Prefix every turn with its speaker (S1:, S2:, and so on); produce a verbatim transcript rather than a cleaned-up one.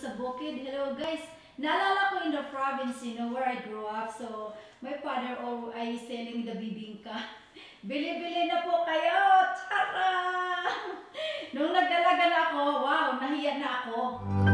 S1: sa bukid. Hello guys! Naalala ko in the province, you know, where I grew up. So, my father oh, ay selling the bibingka. Bili-bili na po kayo! Tara! Nung nagdalaga na ako, wow, nahiya na ako.